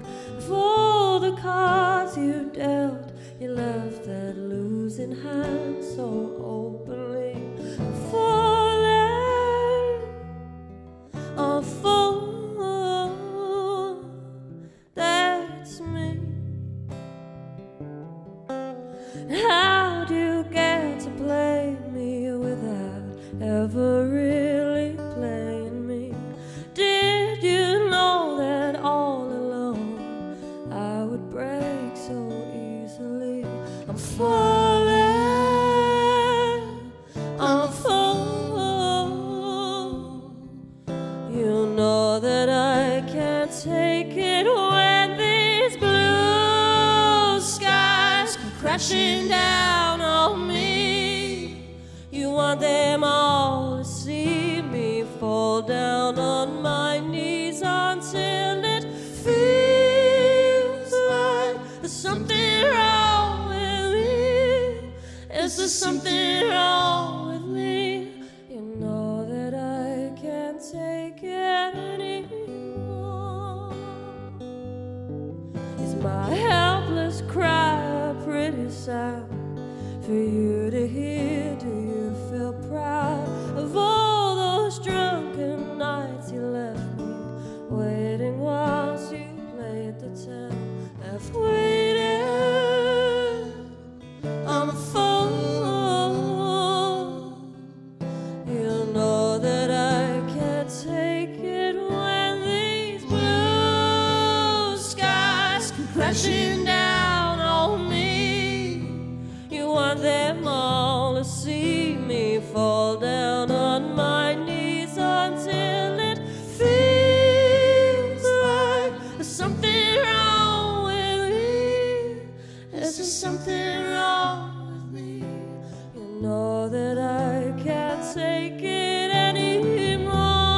For the cards you dealt, you left that losing hand so openly. Falling, a fool, that's me. How do you get to play me without ever really playing me? Did you know that all alone I would break so easily? I'm falling, I'm a fool. You know that I can't take it when these blue skies come crashing down on me. You want them all to see me fall down on my knees until it feels like there's something wrong with me. Is there something wrong with me? You know that I can't take it anymore. Is my helpless cry a pretty sound for you to hear? Do you feel proud of all those drunken nights you left me waiting whilst you played the town? Left waiting, I'm a fool. You know that I can't take it when these blue skies come crashing down on me. You want them all to see me fall down on my knees until it feels like there's something wrong with me. Is there something wrong with me? You know that I can't take it anymore.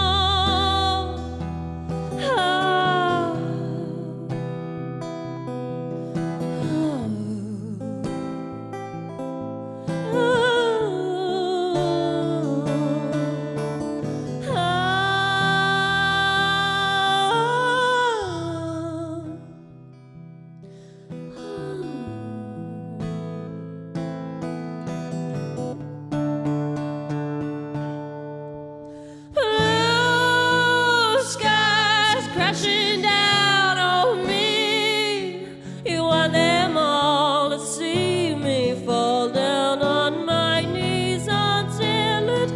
Crashing down on me. You want them all to see me fall down on my knees until it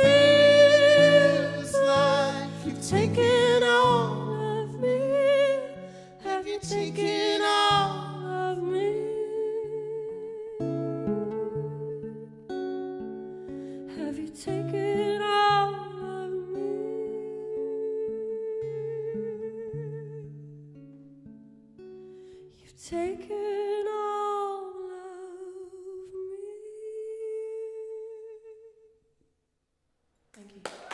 feels like you've taken all of me. Have you taken all of me? Have you taken all of me? You've taken all of me. Thank you.